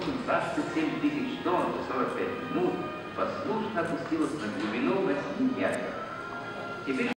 27 тысяч тонн за 45 минут послушно опустилась на глубину 8 метров. Теперь